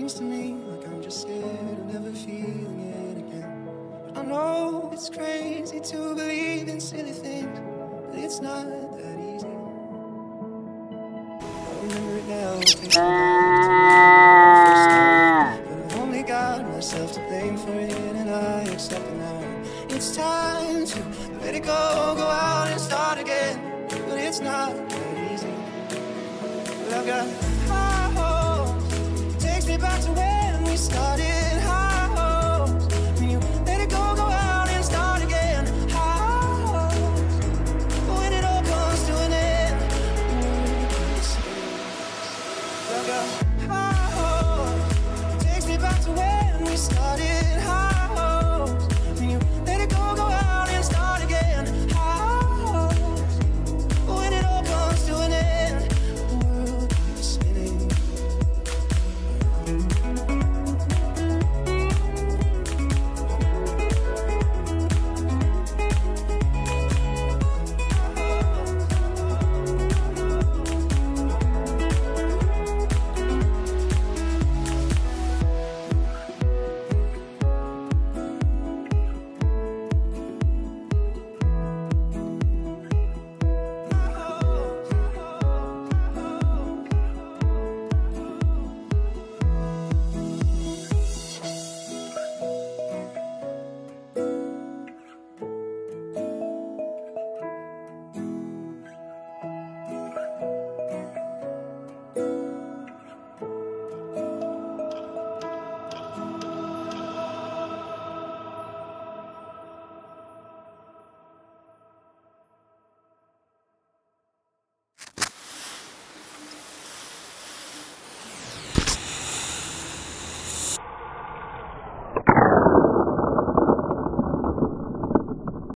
seems to me like I'm just scared of never feeling it again. I know it's crazy to believe in silly things, but it's not that easy. I remember it now, it takes me back to when I first started. But I've only got myself to blame for it, and I accept it now. It's time to let it go, go out and start again. But it's not that easy. But I've got